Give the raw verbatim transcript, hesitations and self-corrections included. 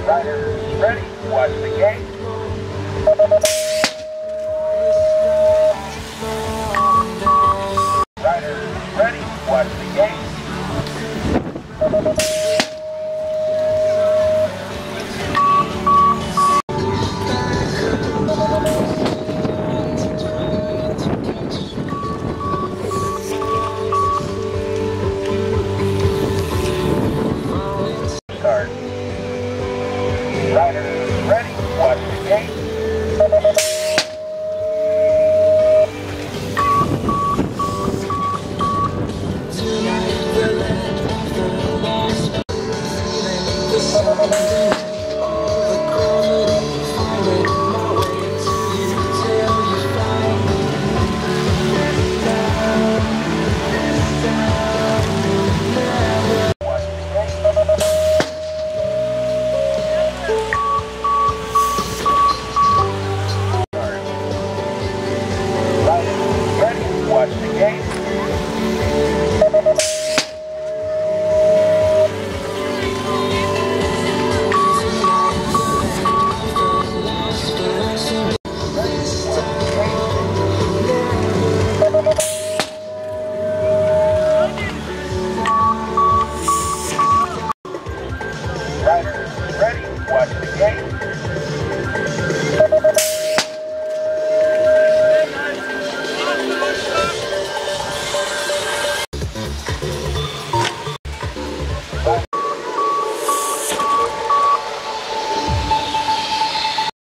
Riders ready, watch the gate. Riders ready, watch the gate. Card. Riders ready, watch the gate. The sun